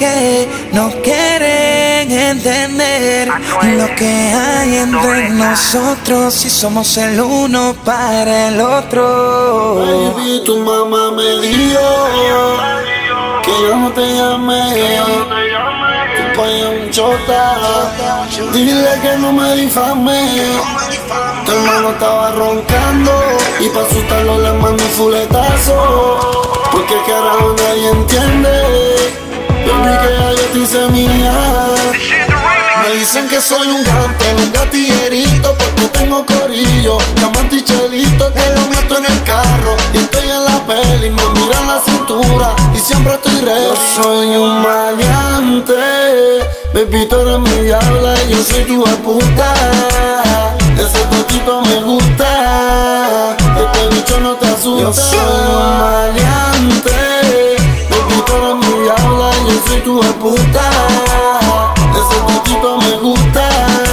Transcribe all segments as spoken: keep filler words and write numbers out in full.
que no quieren entender lo que hay entre nosotros, si somos el uno para el otro. Baby, tu mamá me dijo que yo no te llamé, tu país es un chota. Dile que no me difame. Tu hermano estaba roncando y pa' asustarlo le mando un fuletazo, porque carajo nadie entiende. Baby, que ya yo te hice mía. Me dicen que soy un gante, un gatillerito, porque tengo corillo, diamante y chelito, que lo meto en el carro y estoy en la peli, me miran la cintura y siempre estoy ready. Yo soy un maleante, baby, tú eres mi diabla y yo soy tu puta. Ese totito me gusta, este bicho no te asusta. Yo soy un maleante, baby, tú eres mi diabla y yo soy tu puta. Ese totito me gusta,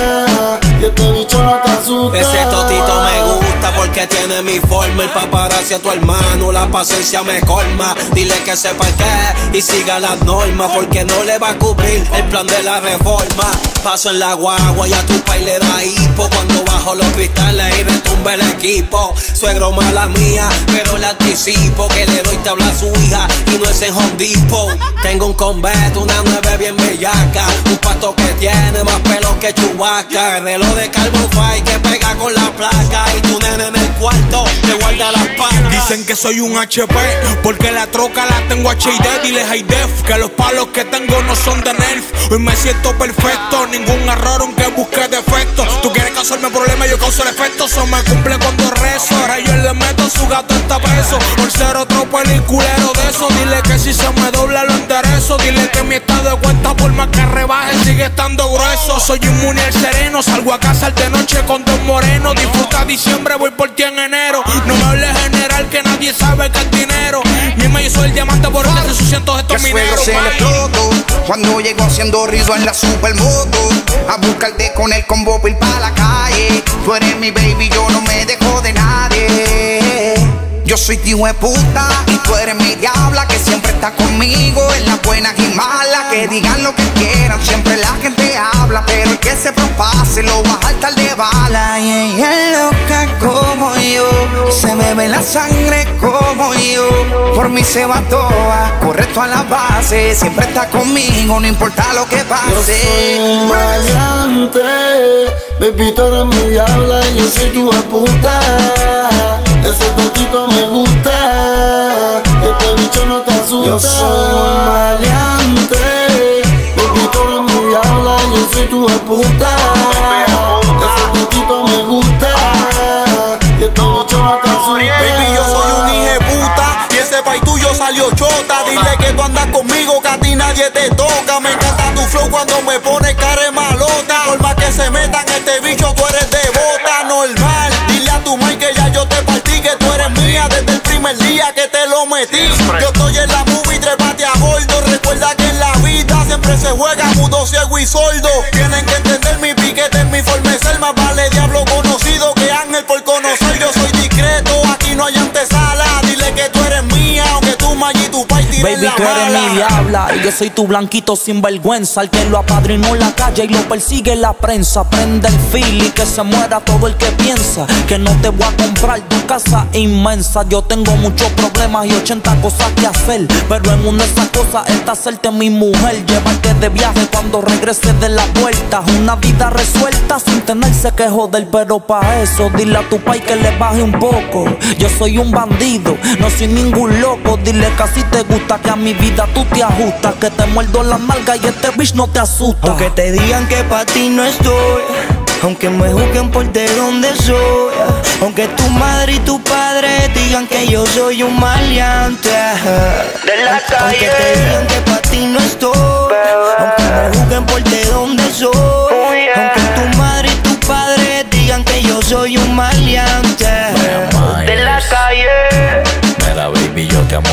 y este bicho no te asusta. Ese totito me gusta porque tiene mi forma. El paparazzi a tu hermano, la paciencia me colma. Dile que sepa el qué y siga las normas, porque no le va a cubrir el plan de la reforma. Paso en la guagua y a tu país le da hipo cuando bajo los cristales y retumba el equipo. Suegro mala mía, pero le anticipo que le doy tabla a su hija y no es en Home Depot. Tengo un Convert, una nueve bien bellaca, un pato que tiene más pelos que Chewbacca, el reloj de Carbon Five que pega con la placa, y tu nene en el cuarto te guarda las patas. Dicen que soy un H P porque la troca la tengo H D. Dile high def que los palos que tengo no son de Nerf. Hoy me siento perfecto, ningún error aunque busque defecto. Tú quieres causarme problemas, yo causo el efecto. Eso me cumple cuando rezo. Ahora yo le meto su gato está preso por ser otro peliculero de eso. Dile que si se me dobla lo enderezo. Dile que mi estado de cuenta por más que rebaje sigue estando grueso. Soy inmune al sereno, salgo a casa de noche con dos morenos. Disfruta diciembre, voy por ti en enero. No me hables general que nadie sabe que es dinero. Mi me hizo el diamante por el que se estos mineros. Se le explotó cuando llegó haciendo rizo en la supermoto, a buscarte con el combo ir pa' la calle. Tú eres mi baby, yo no me dejo de nadie. Yo soy tío de puta y tú eres mi diabla, que siempre está conmigo en las buenas y malas. Que digan lo que quieran, siempre la gente habla, pero el que se propase lo va a saltar de bala. Y ella es loca como yo, se bebe la sangre como yo, por mí se va toda, correcto a la base, siempre está conmigo, no importa lo que pase. Yo soy un maleante, baby, tú eres mi diabla y yo soy tu puta. Ese totito me gusta, este bicho no te asusta. Yo soy un maleante, baby, tú eres mi diabla y yo soy tu puta. Ese totito me gusta, y este bicho no te asusta. Baby, yo soy un hijo de puta y ese país tuyo salió chota. Dile que tú andas conmigo, que a ti nadie te toca. Me encanta tu flow cuando me pones cara malota. Por más que se metan este bicho, tú eres de bota normal. Dile a tu mai que ya yo te partí, que tú eres mía desde el primer día que te lo metí. Yo estoy en la movie, trépate a gordo. Recuerda que en la vida siempre se juega mudo, ciego y sordo. Tienen que entender mi piquete, mi forma de ser. Más vale diablo conocido que ángel por conocer. Yo soy discreto, aquí no hay antesala. Dile que tú eres mía, aunque tú may y tu país tiren Baby, la tú eres mala. mi diabla y yo soy tu blanquito sin vergüenza. El que lo apadrinó en la calle y lo persigue en la prensa. Prende el fil y que se muera todo el que piensa que no te voy a comprar tu casa inmensa. Yo tengo muchos problemas y ochenta cosas que hacer, pero en una de esas cosas está hacerte mi mujer. Llevarte de viaje cuando regreses de la vuelta. Una vida resuelta sin tenerse que joder, pero pa' eso dile a tu pai que le baje un poco. Yo soy un bandido, no soy ningún loco. Dile que así te gusta, que a mi vida tú te ajustas, que te muerdo la nalga y este bitch no te asusta. Aunque te digan que pa' ti no estoy, aunque me juzguen por de donde soy, aunque tu madre y tu padre digan que yo soy un maleante de la calle. Aunque te digan que pa' ti no estoy, aunque me juzguen por de donde soy, aunque tu madre y tu padre digan que yo soy un maleante de la calle. Mira, baby, yo te amo tanto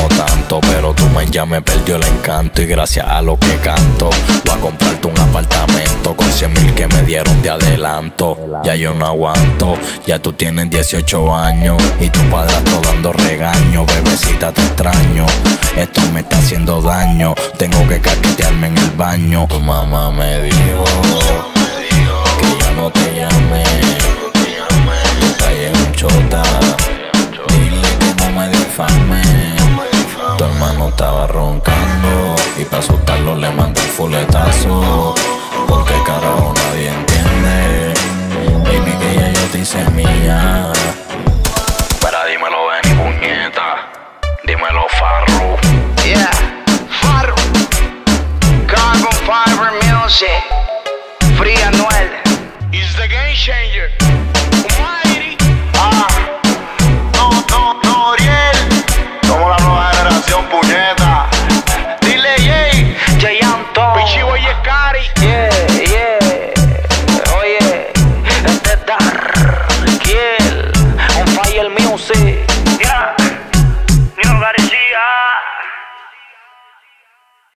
tanto, pero tu man ya me perdió el encanto. Y gracias a lo que canto, voy a comprarte un apartamento con cien mil que me dieron de adelanto. Ya yo no aguanto, ya tú tienes dieciocho años y tu padrastro dando regaño. Bebecita, te extraño, esto me está haciendo daño. Tengo que caquetearme en el baño. Tu mamá me dijo que ya no te llame, tu calle es un chota, dile que no me difame. Tu hermano estaba roncando y para asustarlo le mandé el fuletazo. Porque carajo nadie entiende, baby, que ya yo te hice mía. Pero dímelo Benny puñeta, dímelo Farru. Yeah, Farru, Carbon Fiber Music, Free Anuel. It's the game changer. Almighty. Ah, no, no, no, Oriel. Somos la nueva generación, puñeta. Dile Jay, Jay Anton, Pichibo y Escari. yeah, yeah. Oye, este es Dar, Kiel, on Fire Music.